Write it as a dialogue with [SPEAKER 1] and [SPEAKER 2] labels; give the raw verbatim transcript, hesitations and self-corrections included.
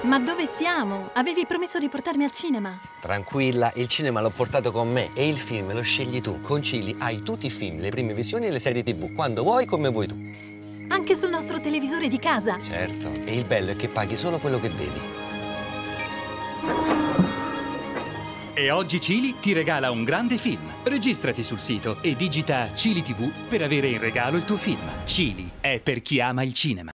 [SPEAKER 1] Ma dove siamo? Avevi promesso di portarmi al cinema.
[SPEAKER 2] Tranquilla, il cinema l'ho portato con me e il film lo scegli tu. Con Cili hai tutti i film, le prime visioni e le serie tivù, quando vuoi, come vuoi tu.
[SPEAKER 1] Anche sul nostro televisore di casa.
[SPEAKER 2] Certo, e il bello è che paghi solo quello che vedi.
[SPEAKER 3] E oggi Cili ti regala un grande film. Registrati sul sito e digita Cili tivù per avere in regalo il tuo film. Cili è per chi ama il cinema.